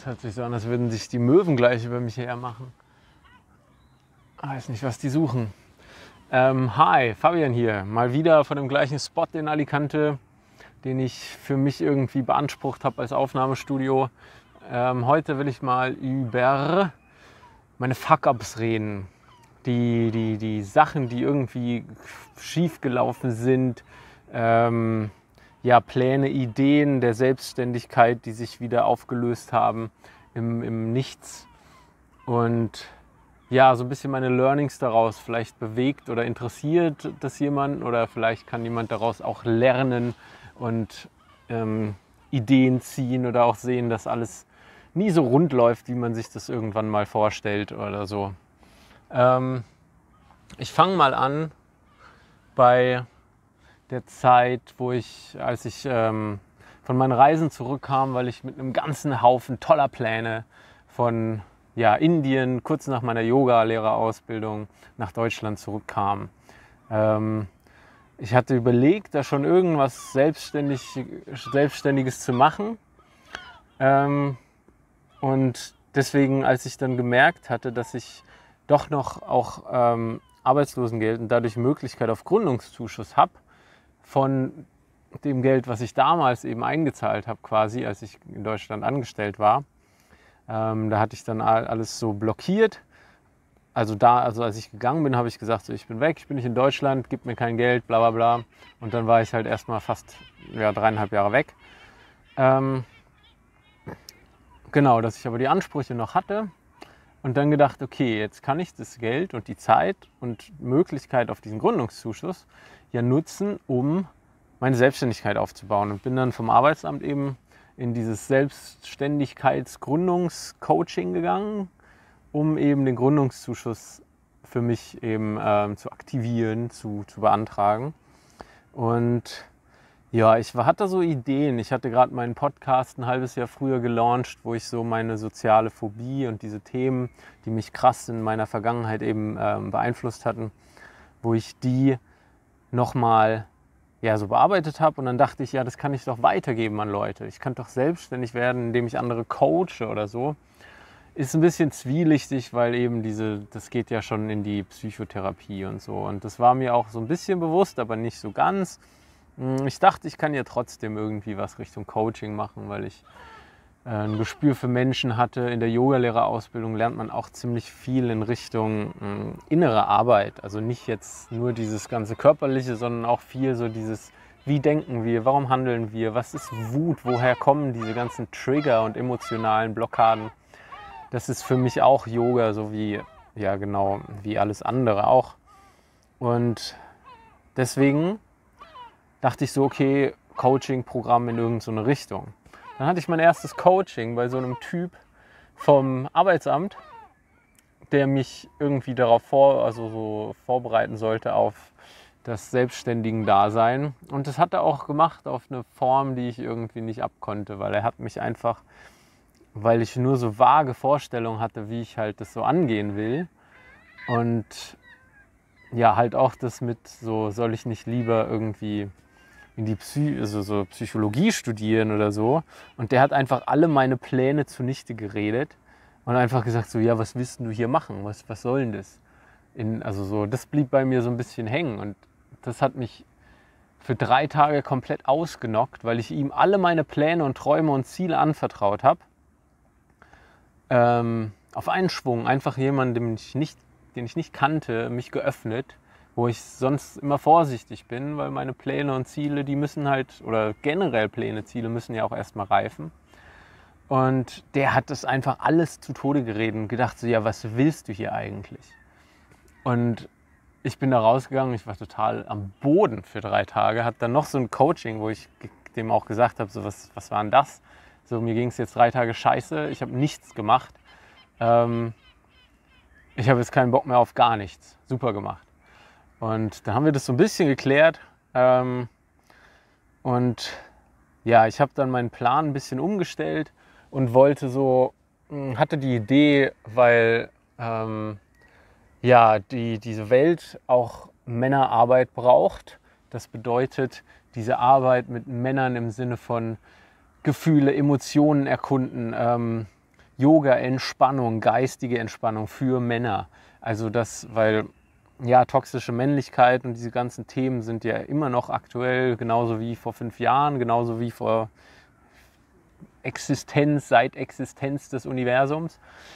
Das hört sich so an, als würden sich die Möwen gleich über mich hermachen. Ich weiß nicht, was die suchen. Hi, Fabian hier. Mal wieder von dem gleichen Spot in Alicante, den ich für mich irgendwie beansprucht habe als Aufnahmestudio. Heute will ich mal über meine Fuck-Ups reden. Die Sachen, die irgendwie schief gelaufen sind. Ja, Pläne, Ideen der Selbstständigkeit, die sich wieder aufgelöst haben im Nichts. Und ja, so ein bisschen meine Learnings daraus. Vielleicht bewegt oder interessiert das jemand oder vielleicht kann jemand daraus auch lernen und Ideen ziehen oder auch sehen, dass alles nie so rund läuft, wie man sich das irgendwann mal vorstellt oder so. Ich fange mal an bei der Zeit, als ich von meinen Reisen zurückkam, weil ich mit einem ganzen Haufen toller Pläne von Indien, kurz nach meiner Yoga-Lehrerausbildung, nach Deutschland zurückkam. Ich hatte überlegt, da schon irgendwas Selbstständiges zu machen. Und deswegen, als ich dann gemerkt hatte, dass ich doch noch auch Arbeitslosengeld und dadurch Möglichkeit auf Gründungszuschuss habe, von dem Geld, was ich damals eben eingezahlt habe, quasi, als ich in Deutschland angestellt war. Da hatte ich dann alles so blockiert. Also als ich gegangen bin, habe ich gesagt, so, ich bin weg, ich bin nicht in Deutschland, gib mir kein Geld, bla bla bla. Und dann war ich halt erstmal fast 3,5 Jahre weg. Genau, dass ich aber die Ansprüche noch hatte. Und dann gedacht, okay, jetzt kann ich das Geld und die Zeit und Möglichkeit auf diesen Gründungszuschuss ja nutzen, um meine Selbstständigkeit aufzubauen. Und bin dann vom Arbeitsamt eben in dieses Selbstständigkeitsgründungscoaching gegangen, um eben den Gründungszuschuss für mich eben zu aktivieren, zu beantragen. Und ja, ich hatte so Ideen. Ich hatte gerade meinen Podcast ein halbes Jahr früher gelauncht, wo ich so meine soziale Phobie und diese Themen, die mich krass in meiner Vergangenheit eben beeinflusst hatten, wo ich die nochmal so bearbeitet habe. Und dann dachte ich, ja, das kann ich doch weitergeben an Leute. Ich kann doch selbstständig werden, indem ich andere coache oder so. Ist ein bisschen zwielichtig, weil eben das geht ja schon in die Psychotherapie und so. Und das war mir auch so ein bisschen bewusst, aber nicht so ganz. Ich dachte, ich kann ja trotzdem irgendwie was Richtung Coaching machen, weil ich ein Gespür für Menschen hatte. In der Yogalehrerausbildung lernt man auch ziemlich viel in Richtung innere Arbeit. Also nicht jetzt nur dieses ganze Körperliche, sondern auch viel so dieses, wie denken wir, warum handeln wir, was ist Wut, woher kommen diese ganzen Trigger und emotionalen Blockaden. Das ist für mich auch Yoga, so wie alles andere auch. Und deswegen dachte ich so, okay, Coaching-Programm in irgendeine Richtung. Dann hatte ich mein erstes Coaching bei so einem Typ vom Arbeitsamt, der mich irgendwie darauf vorbereiten sollte auf das Selbstständigen-Dasein. Und das hat er auch gemacht auf eine Form, die ich irgendwie nicht abkonnte, weil er hat mich einfach, weil ich nur so vage Vorstellungen hatte, wie ich halt das so angehen will. Und ja, halt auch das mit so, soll ich nicht lieber irgendwie in die so Psychologie studieren oder so. Und der hat einfach alle meine Pläne zunichte geredet und einfach gesagt so, ja, was willst du hier machen? Was soll denn das? Das blieb bei mir so ein bisschen hängen und das hat mich für 3 Tage komplett ausgenockt, weil ich ihm alle meine Pläne und Träume und Ziele anvertraut habe. Auf einen Schwung, einfach jemanden, den ich nicht kannte, mich geöffnet, wo ich sonst immer vorsichtig bin, weil meine Pläne und Ziele, die müssen halt, oder generell Pläne, Ziele müssen ja auch erstmal reifen. Und der hat das einfach alles zu Tode geredet und gedacht so, ja, was willst du hier eigentlich? Und ich bin da rausgegangen, ich war total am Boden für 3 Tage, hatte dann noch so ein Coaching, wo ich dem auch gesagt habe, so, was war denn das? So, mir ging es jetzt 3 Tage scheiße, ich habe nichts gemacht. Ich habe jetzt keinen Bock mehr auf gar nichts. Super gemacht. Und dann haben wir das so ein bisschen geklärt. Und ja, ich habe dann meinen Plan ein bisschen umgestellt und hatte die Idee, weil diese Welt auch Männerarbeit braucht. Das bedeutet, diese Arbeit mit Männern im Sinne von Gefühle, Emotionen erkunden, Yoga-Entspannung, geistige Entspannung für Männer. Also das, weil ja, toxische Männlichkeit und diese ganzen Themen sind ja immer noch aktuell, genauso wie vor 5 Jahren, genauso wie vor seit Existenz des Universums.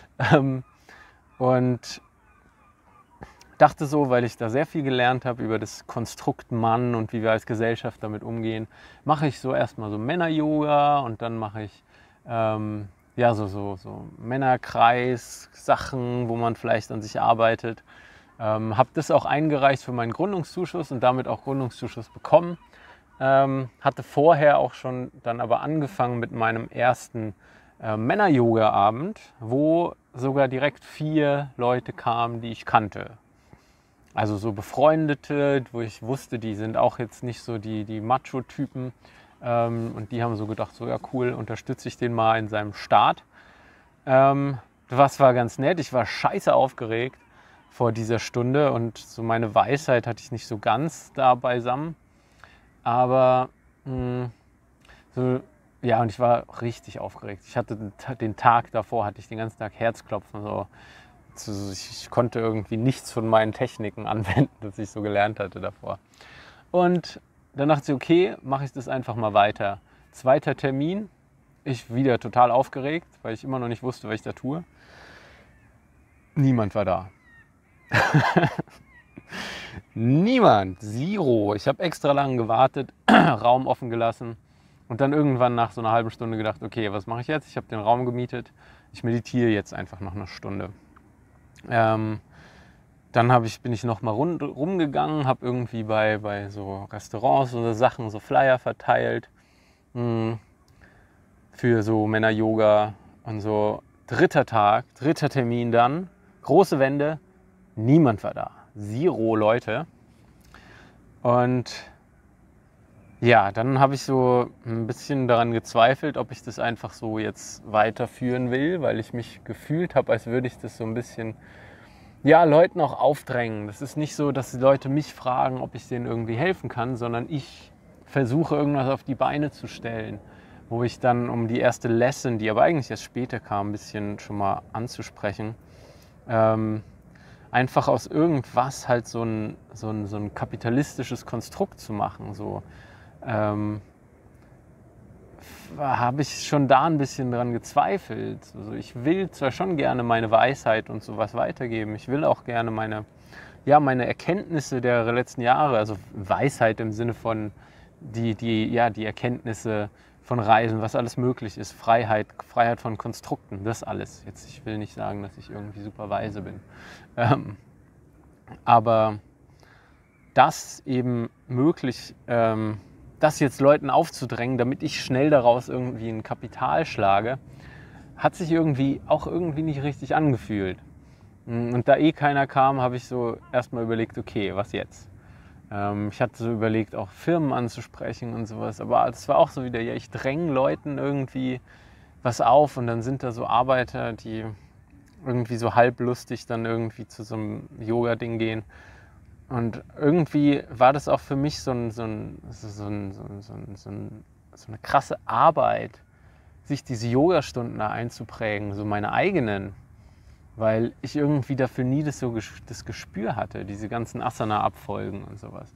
Und dachte so, weil ich da sehr viel gelernt habe über das Konstrukt Mann und wie wir als Gesellschaft damit umgehen, mache ich so erstmal so Männer-Yoga und dann mache ich ja, so Männerkreis-Sachen, wo man vielleicht an sich arbeitet. Habe das auch eingereicht für meinen Gründungszuschuss und damit auch Gründungszuschuss bekommen. Hatte vorher auch schon dann aber angefangen mit meinem ersten Männer-Yoga-Abend, wo sogar direkt 4 Leute kamen, die ich kannte. Also so Befreundete, wo ich wusste, die sind auch jetzt nicht so die Macho-Typen. Und die haben so gedacht, so ja cool, unterstütze ich den mal in seinem Start. Was war ganz nett, ich war scheiße aufgeregt vor dieser Stunde und so meine Weisheit hatte ich nicht so ganz da beisammen. Aber so, ja, und ich war richtig aufgeregt. Ich hatte den Tag davor, hatte ich den ganzen Tag Herzklopfen. So. Ich konnte irgendwie nichts von meinen Techniken anwenden, das ich so gelernt hatte davor. Und dann dachte ich, okay, mache ich das einfach mal weiter. 2. Termin, ich wieder total aufgeregt, weil ich immer noch nicht wusste, was ich da tue. Niemand war da. Niemand, zero. Ich habe extra lang gewartet, Raum offen gelassen und dann irgendwann nach so einer halben Stunde gedacht, okay, was mache ich jetzt? Ich habe den Raum gemietet, ich meditiere jetzt einfach noch eine Stunde. Dann bin ich noch mal rumgegangen, habe irgendwie bei so Restaurants oder Sachen so Flyer verteilt für so Männer-Yoga und so. 3. Tag, 3. Termin dann, große Wände, niemand war da, 0 Leute. Und ja, dann habe ich so ein bisschen daran gezweifelt, ob ich das einfach so jetzt weiterführen will, weil ich mich gefühlt habe, als würde ich das so ein bisschen ja, Leuten auch aufdrängen. Das ist nicht so, dass die Leute mich fragen, ob ich denen irgendwie helfen kann, sondern ich versuche irgendwas auf die Beine zu stellen, wo ich dann um die erste Lesson, die aber eigentlich erst später kam, ein bisschen schon mal anzusprechen, einfach aus irgendwas halt so ein kapitalistisches Konstrukt zu machen. So habe ich schon da ein bisschen dran gezweifelt. Also ich will zwar schon gerne meine Weisheit und sowas weitergeben, ich will auch gerne meine Erkenntnisse der letzten Jahre, also Weisheit im Sinne von die Erkenntnisse von Reisen, was alles möglich ist, Freiheit von Konstrukten, das alles. Jetzt, ich will nicht sagen, dass ich irgendwie super weise bin. Aber das eben möglich, das jetzt Leuten aufzudrängen, damit ich schnell daraus irgendwie ein Kapital schlage, hat sich irgendwie nicht richtig angefühlt. Und da keiner kam, habe ich so erstmal überlegt, okay, was jetzt? Ich hatte so überlegt, auch Firmen anzusprechen und sowas, aber das war auch so wieder, ja, ich dränge Leuten irgendwie was auf und dann sind da so Arbeiter, die irgendwie so halblustig dann irgendwie zu so einem Yoga-Ding gehen. Und irgendwie war das auch für mich so eine krasse Arbeit, sich diese Yogastunden da einzuprägen, so meine eigenen, weil ich irgendwie dafür nie das Gespür hatte, diese ganzen Asana-Abfolgen und sowas.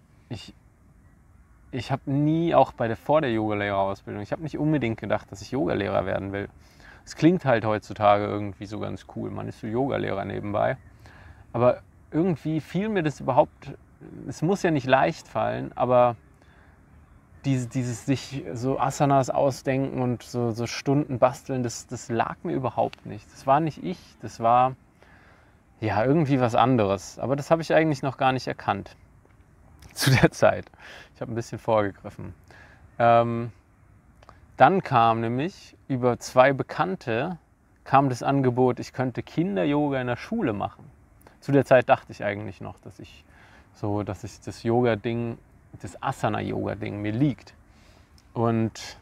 Ich habe nie, auch vor der Yogalehrerausbildung, ich habe nicht unbedingt gedacht, dass ich Yogalehrer werden will. Es klingt halt heutzutage irgendwie so ganz cool, man ist so Yogalehrer nebenbei, aber irgendwie fiel mir das überhaupt, es muss ja nicht leicht fallen, aber dieses sich so Asanas ausdenken und so Stunden basteln, das lag mir überhaupt nicht. Das war nicht ich, das war ja irgendwie was anderes. Aber das habe ich eigentlich noch gar nicht erkannt zu der Zeit. Ich habe ein bisschen vorgegriffen. Dann kam nämlich über 2 Bekannte kam das Angebot, ich könnte Kinder-Yoga in der Schule machen. Zu der Zeit dachte ich eigentlich noch, dass ich das Yoga-Ding, das Asana-Yoga-Ding mir liegt. Und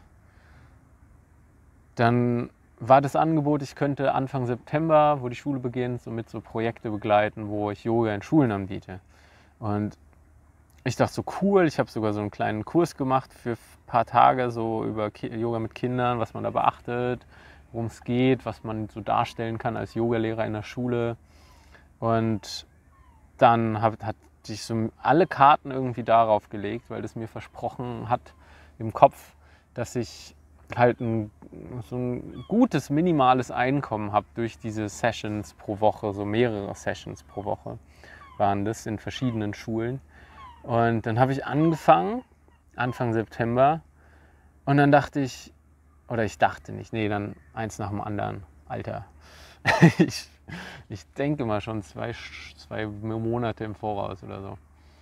dann war das Angebot, ich könnte Anfang September, wo die Schule beginnt, so Projekte begleiten, wo ich Yoga in Schulen anbiete. Und ich dachte so cool, ich habe sogar so einen kleinen Kurs gemacht für ein paar Tage, so über Yoga mit Kindern, was man da beachtet, worum es geht, was man so darstellen kann als Yogalehrer in der Schule. Und dann hatte ich so alle Karten irgendwie darauf gelegt, weil das mir versprochen hat im Kopf, dass ich halt so ein gutes, minimales Einkommen habe durch diese Sessions pro Woche, so mehrere Sessions pro Woche waren das in verschiedenen Schulen. Und dann habe ich angefangen, Anfang September, und dann dachte ich, oder ich dachte nicht, nee, dann eins nach dem anderen, Alter. Ich denke mal schon zwei Monate im Voraus oder so.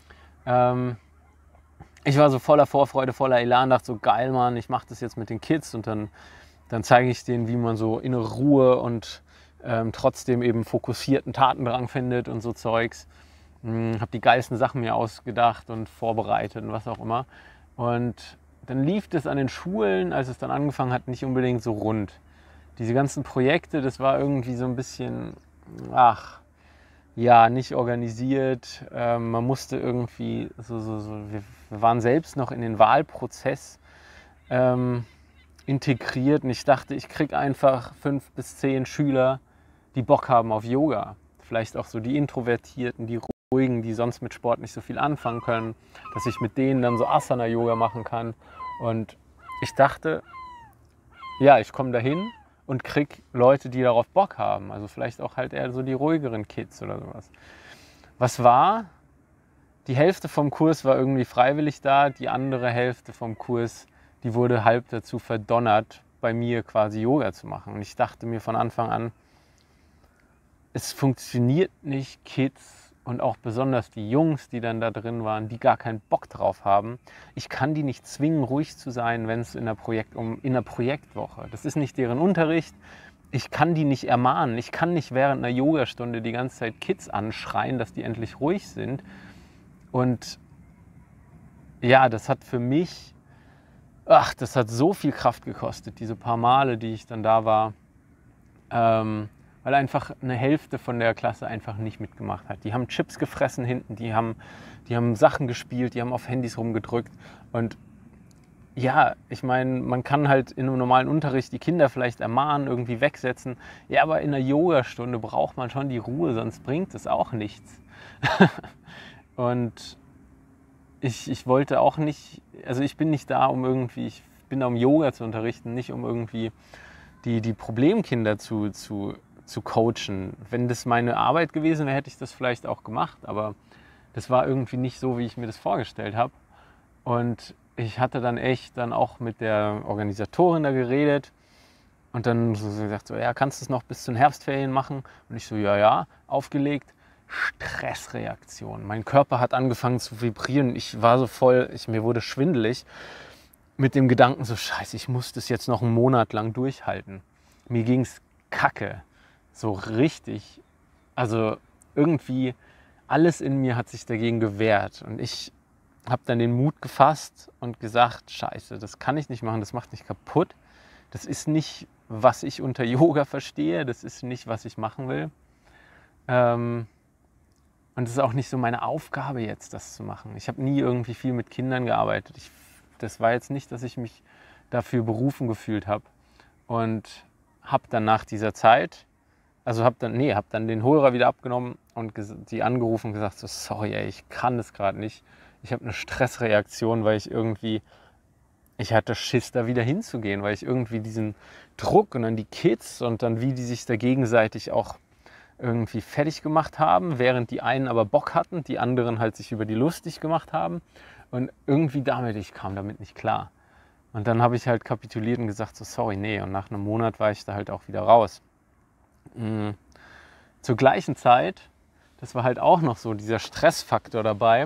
Ich war so voller Vorfreude, voller Elan, dachte so, geil, Mann, ich mache das jetzt mit den Kids und dann zeige ich denen, wie man so innere Ruhe und trotzdem eben fokussierten Tatendrang findet und so Zeugs. Habe die geilsten Sachen mir ausgedacht und vorbereitet und was auch immer. Und dann lief das an den Schulen, als es dann angefangen hat, nicht unbedingt so rund. Diese ganzen Projekte, das war irgendwie so ein bisschen, nicht organisiert. Man musste irgendwie, wir waren selbst noch in den Wahlprozess integriert und ich dachte, ich kriege einfach 5 bis 10 Schüler, die Bock haben auf Yoga. Vielleicht auch so die Introvertierten, die Ruhigen, die sonst mit Sport nicht so viel anfangen können, dass ich mit denen dann so Asana-Yoga machen kann. Und ich dachte, ja, ich komme dahin und krieg Leute, die darauf Bock haben. Also vielleicht auch halt eher so die ruhigeren Kids oder sowas. Was war? Die Hälfte vom Kurs war irgendwie freiwillig da, die andere Hälfte vom Kurs, die wurde halb dazu verdonnert, bei mir quasi Yoga zu machen. Und ich dachte mir von Anfang an, es funktioniert nicht, Kids und auch besonders die Jungs, die dann da drin waren, die gar keinen Bock drauf haben. Ich kann die nicht zwingen, ruhig zu sein, wenn es in der Projektwoche. Das ist nicht deren Unterricht. Ich kann die nicht ermahnen. Ich kann nicht während einer Yogastunde die ganze Zeit Kids anschreien, dass die endlich ruhig sind. Und ja, das hat für mich, das hat so viel Kraft gekostet, diese paar Male, die ich dann da war. Weil einfach eine Hälfte von der Klasse einfach nicht mitgemacht hat. Die haben Chips gefressen hinten, die haben Sachen gespielt, die haben auf Handys rumgedrückt. Und ja, ich meine, man kann halt in einem normalen Unterricht die Kinder vielleicht ermahnen, irgendwie wegsetzen. Ja, aber in einer Yogastunde braucht man schon die Ruhe, sonst bringt es auch nichts. Und ich wollte auch nicht, also ich bin nicht da, ich bin da, um Yoga zu unterrichten, nicht um irgendwie die Problemkinder zu coachen. Wenn das meine Arbeit gewesen wäre, hätte ich das vielleicht auch gemacht, aber das war irgendwie nicht so, wie ich mir das vorgestellt habe. Und ich hatte dann auch mit der Organisatorin da geredet und dann so gesagt, so, ja, kannst du es noch bis zu den Herbstferien machen? Und ich so, ja, aufgelegt. Stressreaktion. Mein Körper hat angefangen zu vibrieren. Ich war so voll, mir wurde schwindelig mit dem Gedanken so, scheiße, ich muss das jetzt noch einen Monat lang durchhalten. Mir ging es kacke. So richtig. Also irgendwie alles in mir hat sich dagegen gewehrt. Und ich habe dann den Mut gefasst und gesagt, scheiße, das kann ich nicht machen, das macht mich kaputt. Das ist nicht, was ich unter Yoga verstehe. Das ist nicht, was ich machen will. Und es ist auch nicht so meine Aufgabe jetzt, das zu machen. Ich habe nie irgendwie viel mit Kindern gearbeitet. Das war jetzt nicht, dass ich mich dafür berufen gefühlt habe. Und habe dann nach dieser Zeit, habe dann den Hörer wieder abgenommen und die angerufen und gesagt, so, sorry, ey, ich kann das gerade nicht. Ich habe eine Stressreaktion, weil ich hatte Schiss, da wieder hinzugehen, weil ich irgendwie diesen Druck und dann die Kids und dann wie die sich da gegenseitig auch irgendwie fertig gemacht haben, während die einen aber Bock hatten, die anderen halt sich über die lustig gemacht haben. Und irgendwie ich kam damit nicht klar. Und dann habe ich halt kapituliert und gesagt, so sorry, nee. Und nach einem Monat war ich da halt auch wieder raus. Zur gleichen Zeit, das war halt auch noch so dieser Stressfaktor dabei,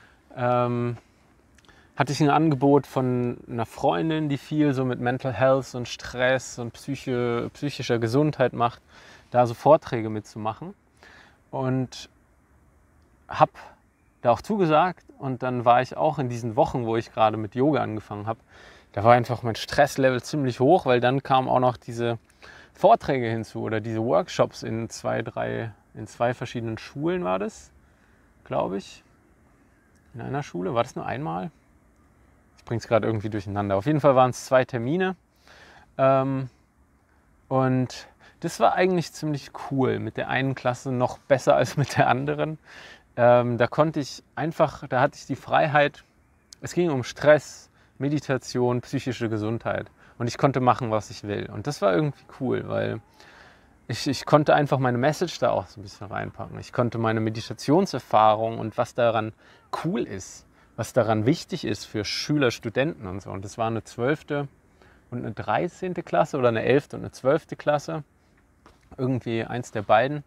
hatte ich ein Angebot von einer Freundin, die viel so mit Mental Health und Stress und psychischer Gesundheit macht, da so Vorträge mitzumachen. Und habe da auch zugesagt. Und dann war ich auch in diesen Wochen, wo ich gerade mit Yoga angefangen habe, da war einfach mein Stresslevel ziemlich hoch, weil dann kamen auch noch diese Vorträge hinzu oder diese Workshops in zwei verschiedenen Schulen war das, glaube ich. In einer Schule, war das nur einmal? Ich bringe es gerade irgendwie durcheinander. Auf jeden Fall waren es 2 Termine. Und das war eigentlich ziemlich cool. Mit der einen Klasse noch besser als mit der anderen. Da konnte ich einfach, da hatte ich die Freiheit. Es ging um Stress, Meditation, psychische Gesundheit. Und ich konnte machen, was ich will. Und das war irgendwie cool, weil ich konnte einfach meine Message da auch so ein bisschen reinpacken. Ich konnte meine Meditationserfahrung und was daran cool ist, was daran wichtig ist für Schüler, Studenten und so. Und das war eine 12. und eine 13. Klasse oder eine 11. und eine 12. Klasse. Irgendwie eins der beiden.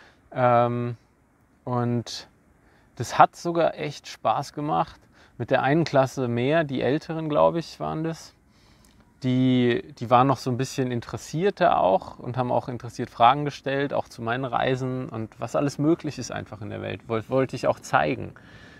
Und das hat sogar echt Spaß gemacht. Mit der einen Klasse mehr, die Älteren, glaube ich, waren das. Die waren noch so ein bisschen interessierter auch und haben auch interessiert Fragen gestellt, auch zu meinen Reisen und was alles möglich ist einfach in der Welt. Wollte ich auch zeigen.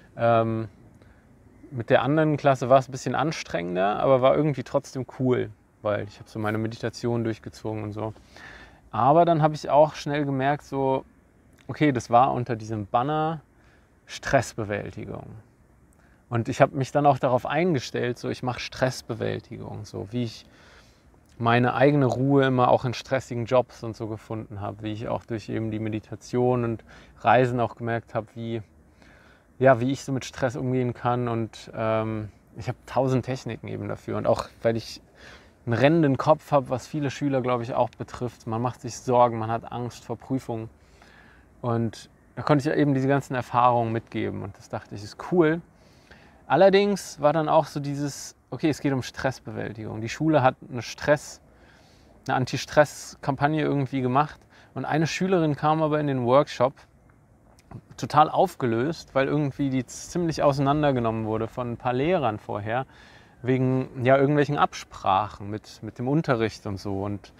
Mit der anderen Klasse war es ein bisschen anstrengender, aber war irgendwie trotzdem cool, weil ich habe so meine Meditation durchgezogen und so. Aber dann habe ich auch schnell gemerkt, so, okay, das war unter diesem Banner Stressbewältigung. Und ich habe mich dann auch darauf eingestellt, so ich mache Stressbewältigung, so wie ich meine eigene Ruhe immer auch in stressigen Jobs und so gefunden habe, wie ich auch durch eben die Meditation und Reisen auch gemerkt habe, wie ich so mit Stress umgehen kann. Und ich habe 1000 Techniken eben dafür. Und auch, weil ich einen rennenden Kopf habe, was viele Schüler, glaube ich, auch betrifft. Man macht sich Sorgen, man hat Angst vor Prüfungen. Und da konnte ich eben diese ganzen Erfahrungen mitgeben. Und das dachte ich, ist cool. Allerdings war dann auch so dieses, okay, es geht um Stressbewältigung. Die Schule hat eine Anti-Stress-Kampagne irgendwie gemacht. Und eine Schülerin kam aber in den Workshop total aufgelöst, weil irgendwie die ziemlich auseinandergenommen wurde von ein paar Lehrern vorher, wegen irgendwelchen Absprachen mit dem Unterricht und so. Und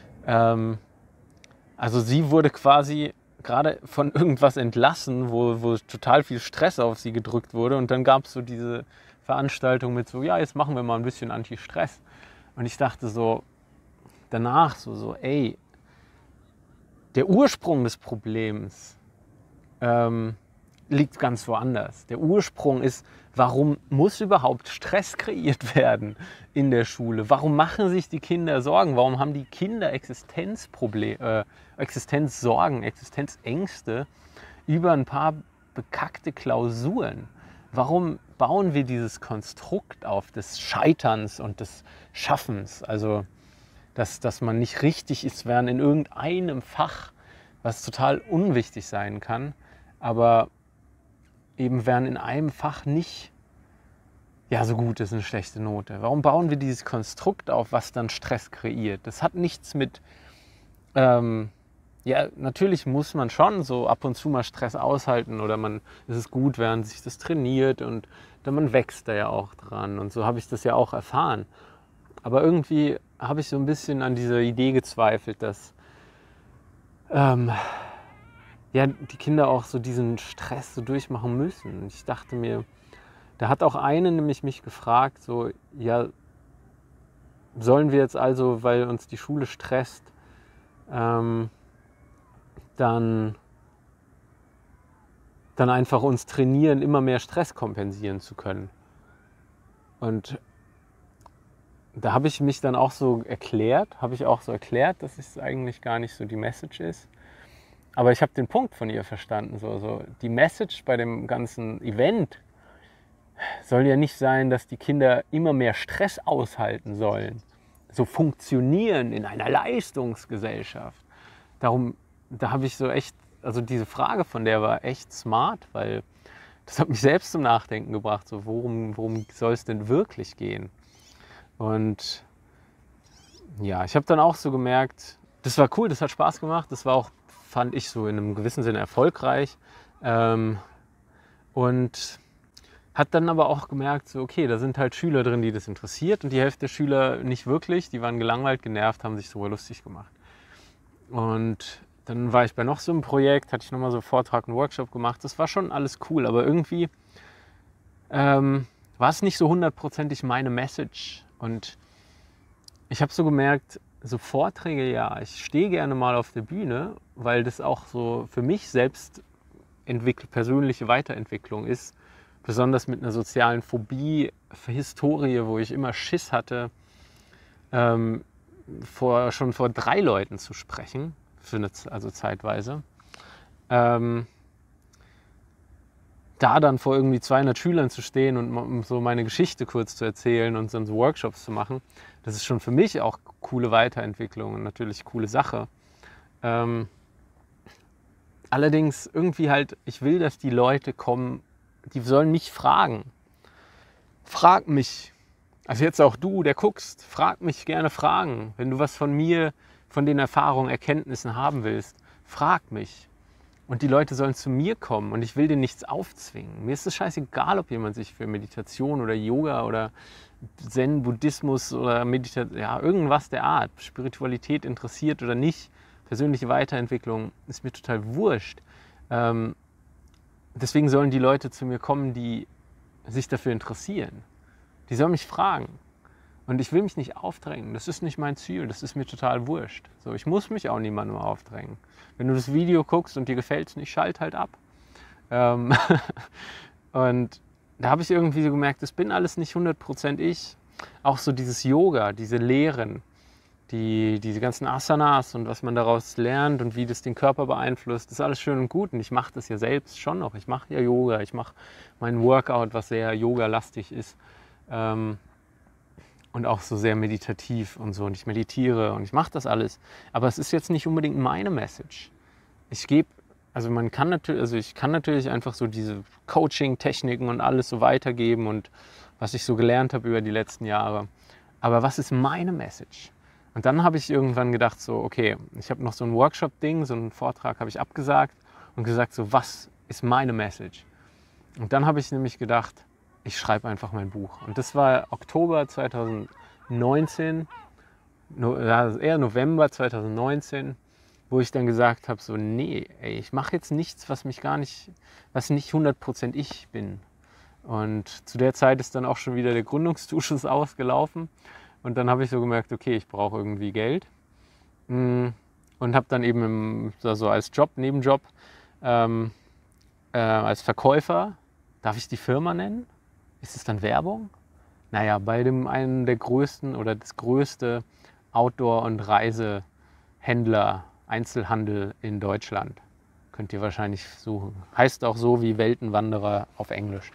also sie wurde quasi gerade von irgendwas entlassen, wo total viel Stress auf sie gedrückt wurde. Und dann gab es so diese Veranstaltung mit so, ja, jetzt machen wir mal ein bisschen Anti-Stress. Und ich dachte so, danach ey, der Ursprung des Problems liegt ganz woanders. Der Ursprung ist, warum muss überhaupt Stress kreiert werden in der Schule? Warum machen sich die Kinder Sorgen? Warum haben die Kinder Existenzsorgen, Existenzängste über ein paar bekackte Klausuren? Warum bauen wir dieses Konstrukt auf des Scheiterns und des Schaffens? Also, dass man nicht richtig ist, während in irgendeinem Fach, was total unwichtig sein kann, aber eben während in einem Fach nicht so gut ist, eine schlechte Note. Warum bauen wir dieses Konstrukt auf, was dann Stress kreiert? Das hat nichts mit, natürlich muss man schon so ab und zu mal Stress aushalten oder es ist gut, während sich das trainiert und dann man wächst da ja auch dran und so habe ich das ja auch erfahren. Aber irgendwie habe ich so ein bisschen an dieser Idee gezweifelt, dass die Kinder auch so diesen Stress so durchmachen müssen. Ich dachte mir, da hat auch eine nämlich mich gefragt, so, ja, sollen wir jetzt also, weil uns die Schule stresst, dann einfach uns trainieren, immer mehr Stress kompensieren zu können. Und da habe ich mich dann auch so erklärt, dass es eigentlich gar nicht so die Message ist. Aber ich habe den Punkt von ihr verstanden. So die Message bei dem ganzen Event soll ja nicht sein, dass die Kinder immer mehr Stress aushalten sollen. So funktionieren in einer Leistungsgesellschaft. Da habe ich so echt, also diese Frage von der war echt smart, weil das hat mich selbst zum Nachdenken gebracht. So, worum soll es denn wirklich gehen? Und ja, ich habe dann auch so gemerkt, das war cool, das hat Spaß gemacht, das war auch, fand ich, so in einem gewissen Sinne erfolgreich. Und hat dann aber auch gemerkt, so okay, da sind halt Schüler drin, die das interessiert und die Hälfte der Schüler nicht wirklich, die waren gelangweilt, genervt, haben sich so lustig gemacht. Und dann war ich bei noch so einem Projekt, hatte ich nochmal so einen Vortrag, einen Workshop gemacht, das war schon alles cool, aber irgendwie war es nicht so hundertprozentig meine Message. Und ich habe so gemerkt, so Vorträge, ja, ich stehe gerne mal auf der Bühne, weil das auch so für mich selbst persönliche Weiterentwicklung ist, besonders mit einer sozialen Phobie, Historie, wo ich immer Schiss hatte, schon vor 3 Leuten zu sprechen, also zeitweise. Da dann vor irgendwie 200 Schülern zu stehen und so meine Geschichte kurz zu erzählen und so Workshops zu machen, das ist schon für mich auch coole Weiterentwicklung und natürlich coole Sache. Allerdings irgendwie halt, ich will, dass die Leute kommen, die sollen mich fragen. Frag mich. Also jetzt auch du, der guckst, frag mich gerne Fragen. Wenn du was von mir, von den Erfahrungen, Erkenntnissen haben willst, frag mich. Und die Leute sollen zu mir kommen und ich will denen nichts aufzwingen. Mir ist es scheißegal, ob jemand sich für Meditation oder Yoga oder Zen, Buddhismus oder Meditation, ja, irgendwas der Art, Spiritualität interessiert oder nicht. Persönliche Weiterentwicklung ist mir total wurscht. Deswegen sollen die Leute zu mir kommen, die sich dafür interessieren. Die sollen mich fragen. Und ich will mich nicht aufdrängen. Das ist nicht mein Ziel. Das ist mir total wurscht. So, ich muss mich auch niemandem aufdrängen. Wenn du das Video guckst und dir gefällt es nicht, schalt halt ab. Und da habe ich irgendwie so gemerkt, das bin alles nicht 100% ich. Auch so dieses Yoga, diese Lehren, diese ganzen Asanas und was man daraus lernt und wie das den Körper beeinflusst, das ist alles schön und gut. Und ich mache das ja selbst schon noch. Ich mache ja Yoga, ich mache mein Workout, was sehr yogalastig ist. Und auch so sehr meditativ und so. Und ich meditiere und ich mache das alles. Aber es ist jetzt nicht unbedingt meine Message. Ich kann natürlich einfach so diese Coaching-Techniken und alles so weitergeben und was ich so gelernt habe über die letzten Jahre. Aber was ist meine Message? Und dann habe ich irgendwann gedacht so, okay, ich habe noch so ein Workshop-Ding, so einen Vortrag habe ich abgesagt und gesagt so, was ist meine Message? Und dann habe ich nämlich gedacht, ich schreibe einfach mein Buch. Und das war Oktober 2019, eher November 2019, wo ich dann gesagt habe, so nee, ey, ich mache jetzt nichts, was nicht 100% ich bin. Und zu der Zeit ist dann auch schon wieder der Gründungszuschuss ausgelaufen. Und dann habe ich so gemerkt, okay, ich brauche irgendwie Geld. Und habe dann eben als Nebenjob, als Verkäufer, darf ich die Firma nennen? Ist es dann Werbung? Naja, bei einem der größten oder das größte Outdoor- und Reisehändler, Einzelhandel in Deutschland. Könnt ihr wahrscheinlich suchen. Heißt auch so wie Weltenwanderer auf Englisch.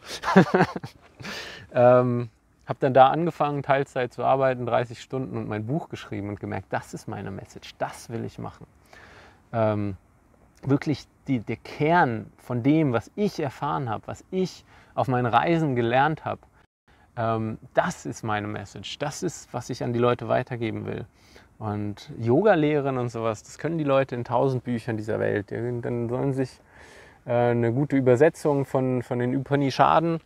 Habe dann da angefangen, Teilzeit zu arbeiten, 30 Stunden und mein Buch geschrieben und gemerkt, das ist meine Message, das will ich machen. Wirklich der Kern von dem, was ich erfahren habe, was ich auf meinen Reisen gelernt habe, das ist meine Message. Das ist, was ich an die Leute weitergeben will. Und Yoga-Lehren und sowas, das können die Leute in 1000 Büchern dieser Welt. Dann sollen sich eine gute Übersetzung von den Upanishaden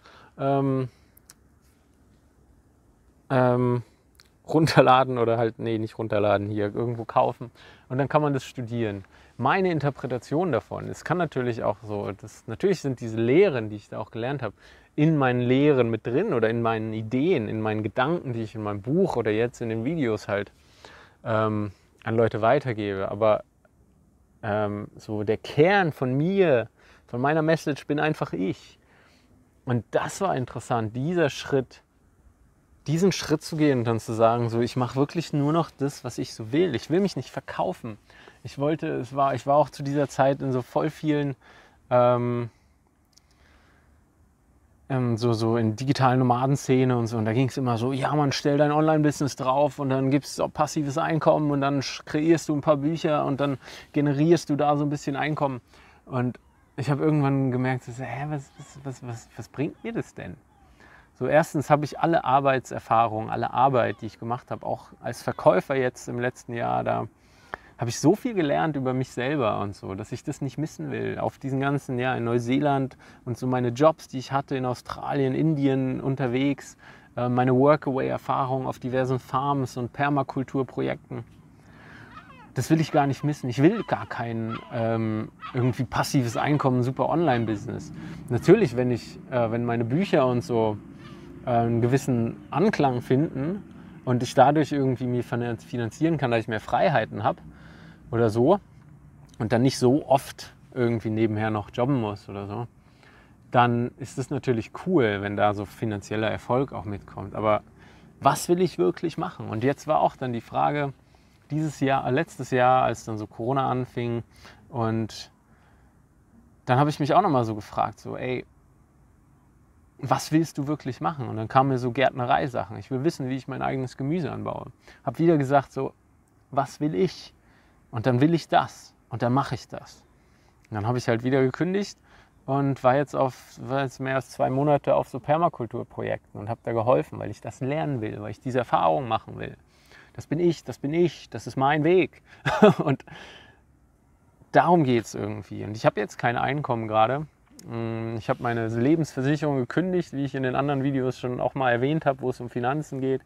runterladen oder halt, nee, nicht runterladen, hier irgendwo kaufen und dann kann man das studieren. Meine Interpretation davon, es kann natürlich auch so, natürlich sind diese Lehren, die ich da auch gelernt habe, in meinen Lehren mit drin oder in meinen Ideen, in meinen Gedanken, die ich in meinem Buch oder jetzt in den Videos halt an Leute weitergebe. Aber so der Kern von mir, von meiner Message bin einfach ich. Und das war interessant, diesen Schritt zu gehen und dann zu sagen, so, ich mache wirklich nur noch das, was ich so will. Ich will mich nicht verkaufen. Ich war auch zu dieser Zeit in so voll vielen so in digitalen Nomadenszene und so. Und da ging es immer so, ja man, stell dein Online-Business drauf und dann gibst du auch passives Einkommen und dann kreierst du ein paar Bücher und dann generierst du da so ein bisschen Einkommen. Und ich habe irgendwann gemerkt, so, was bringt mir das denn? So, erstens habe ich alle Arbeitserfahrung, alle Arbeit, die ich gemacht habe, auch als Verkäufer jetzt im letzten Jahr, da habe ich so viel gelernt über mich selber und so, dass ich das nicht missen will. Auf diesen ganzen Jahr in Neuseeland und so meine Jobs, die ich hatte in Australien, Indien unterwegs, meine Workaway-Erfahrung auf diversen Farms und Permakulturprojekten. Das will ich gar nicht missen. Ich will gar kein irgendwie passives Einkommen, super Online-Business. Natürlich, wenn meine Bücher und so einen gewissen Anklang finden und ich dadurch irgendwie mir finanzieren kann, dass ich mehr Freiheiten habe oder so und dann nicht so oft irgendwie nebenher noch jobben muss oder so, dann ist es natürlich cool, wenn da so finanzieller Erfolg auch mitkommt. Aber was will ich wirklich machen? Und jetzt war auch dann die Frage, letztes Jahr, als dann so Corona anfing, und dann habe ich mich auch nochmal so gefragt, so ey, was willst du wirklich machen? Und dann kamen mir so Gärtnerei-Sachen. Ich will wissen, wie ich mein eigenes Gemüse anbaue. Habe wieder gesagt, so, was will ich? Und dann will ich das. Und dann mache ich das. Und dann habe ich halt wieder gekündigt und war jetzt mehr als 2 Monate auf so Permakulturprojekten und habe da geholfen, weil ich das lernen will, weil ich diese Erfahrung machen will. Das bin ich, das ist mein Weg. Und darum geht es irgendwie. Und ich habe jetzt kein Einkommen gerade. Ich habe meine Lebensversicherung gekündigt, wie ich in den anderen Videos schon auch mal erwähnt habe, wo es um Finanzen geht,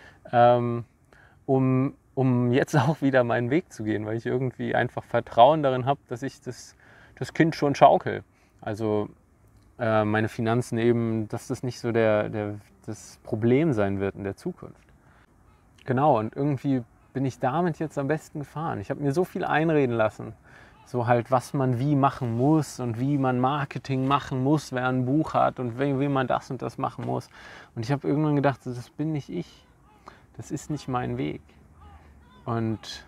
um jetzt auch wieder meinen Weg zu gehen, weil ich irgendwie einfach Vertrauen darin habe, dass ich das Kind schon schaukel. Also meine Finanzen eben, dass das nicht so das Problem sein wird in der Zukunft. Genau, und irgendwie bin ich damit jetzt am besten gefahren. Ich habe mir so viel einreden lassen. So halt, was man wie machen muss und wie man Marketing machen muss, wer ein Buch hat und wie man das und das machen muss. Und ich habe irgendwann gedacht, das bin nicht ich. Das ist nicht mein Weg. Und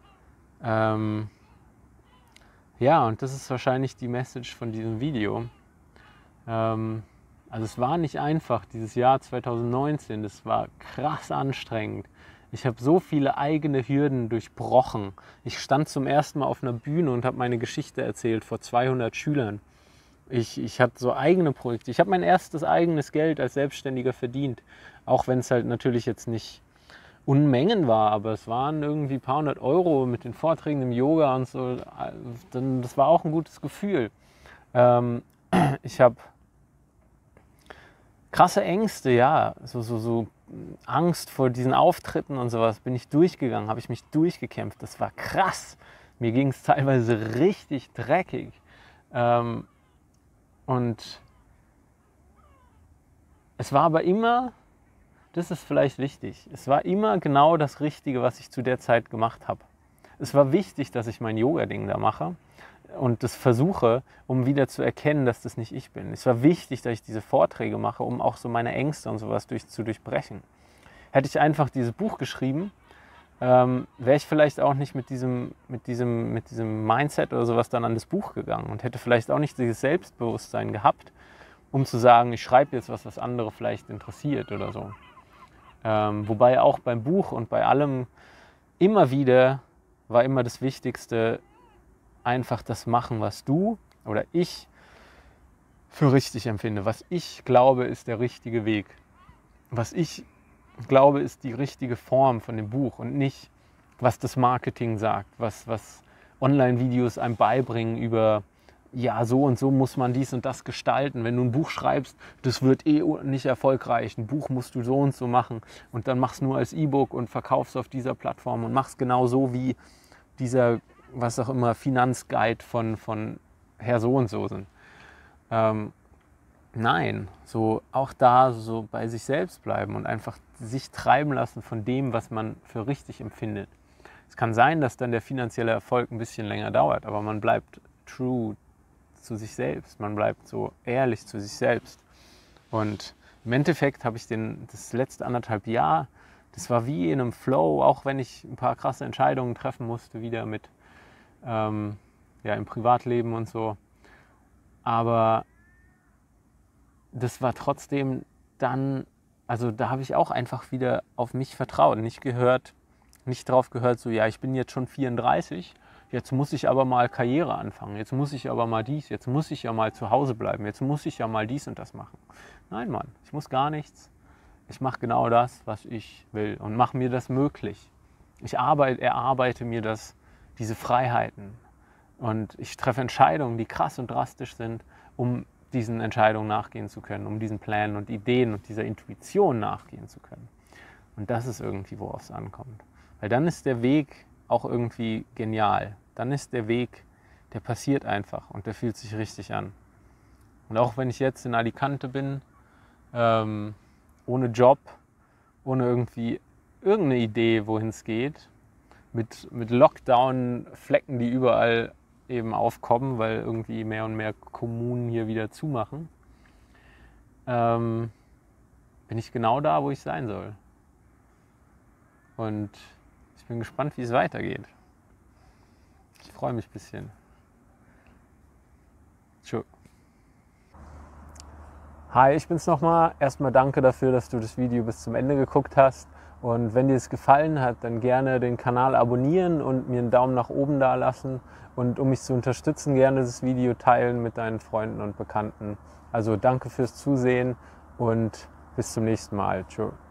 ja, und das ist wahrscheinlich die Message von diesem Video. Also es war nicht einfach, dieses Jahr 2019, das war krass anstrengend. Ich habe so viele eigene Hürden durchbrochen. Ich stand zum ersten Mal auf einer Bühne und habe meine Geschichte erzählt vor 200 Schülern. Ich hatte so eigene Projekte. Ich habe mein erstes eigenes Geld als Selbstständiger verdient. Auch wenn es halt natürlich jetzt nicht Unmengen war, aber es waren irgendwie ein paar hundert Euro mit den Vorträgen im Yoga und so. Das war auch ein gutes Gefühl. Ich habe krasse Ängste, ja, so Angst vor diesen Auftritten und sowas, bin ich durchgegangen, habe ich mich durchgekämpft. Das war krass. Mir ging es teilweise richtig dreckig. Und es war aber immer, das ist vielleicht wichtig, es war immer genau das Richtige, was ich zu der Zeit gemacht habe. Es war wichtig, dass ich mein Yoga-Ding da mache und das versuche, um wieder zu erkennen, dass das nicht ich bin. Es war wichtig, dass ich diese Vorträge mache, um auch so meine Ängste und sowas zu durchbrechen. Hätte ich einfach dieses Buch geschrieben, wäre ich vielleicht auch nicht mit diesem Mindset oder sowas dann an das Buch gegangen und hätte vielleicht auch nicht dieses Selbstbewusstsein gehabt, um zu sagen, ich schreibe jetzt was andere vielleicht interessiert oder so. Wobei auch beim Buch und bei allem immer wieder war immer das Wichtigste, einfach das machen, was du oder ich für richtig empfinde. Was ich glaube, ist der richtige Weg. Was ich glaube, ist die richtige Form von dem Buch und nicht, was das Marketing sagt, was Online-Videos einem beibringen über, ja, so und so muss man dies und das gestalten. Wenn du ein Buch schreibst, das wird eh nicht erfolgreich. Ein Buch musst du so und so machen und dann machst du nur als E-Book und verkaufst auf dieser Plattform und machst genau so wie dieser, was auch immer, Finanzguide von Herr so und so sind. Nein, so auch da so bei sich selbst bleiben und einfach sich treiben lassen von dem, was man für richtig empfindet. Es kann sein, dass dann der finanzielle Erfolg ein bisschen länger dauert, aber man bleibt true zu sich selbst, man bleibt so ehrlich zu sich selbst. Und im Endeffekt habe ich das letzte 1,5 Jahr, das war wie in einem Flow, auch wenn ich ein paar krasse Entscheidungen treffen musste, wieder mit ja, im Privatleben und so. Aber das war trotzdem dann, also da habe ich auch einfach wieder auf mich vertraut, nicht drauf gehört, so ja, ich bin jetzt schon 34, jetzt muss ich aber mal Karriere anfangen, jetzt muss ich aber mal dies, jetzt muss ich ja mal zu Hause bleiben, jetzt muss ich ja mal dies und das machen. Nein, Mann, ich muss gar nichts. Ich mache genau das, was ich will und mache mir das möglich. Ich erarbeite mir diese Freiheiten und ich treffe Entscheidungen, die krass und drastisch sind, um diesen Entscheidungen nachgehen zu können, um diesen Plänen und Ideen und dieser Intuition nachgehen zu können. Und das ist irgendwie, worauf es ankommt. Weil dann ist der Weg auch irgendwie genial. Dann ist der Weg, der passiert einfach und der fühlt sich richtig an. Und auch wenn ich jetzt in Alicante bin, ohne Job, ohne irgendeine Idee, wohin es geht, mit Lockdown-Flecken, die überall eben aufkommen, weil irgendwie mehr und mehr Kommunen hier wieder zumachen, bin ich genau da, wo ich sein soll. Und ich Ich bin gespannt, wie es weitergeht. Ich freue mich ein bisschen. Tschö. Hi, ich bin's nochmal. Erstmal danke dafür, dass du das Video bis zum Ende geguckt hast. Und wenn dir es gefallen hat, dann gerne den Kanal abonnieren und mir einen Daumen nach oben da lassen. Und um mich zu unterstützen, gerne das Video teilen mit deinen Freunden und Bekannten. Also danke fürs Zusehen und bis zum nächsten Mal. Tschö.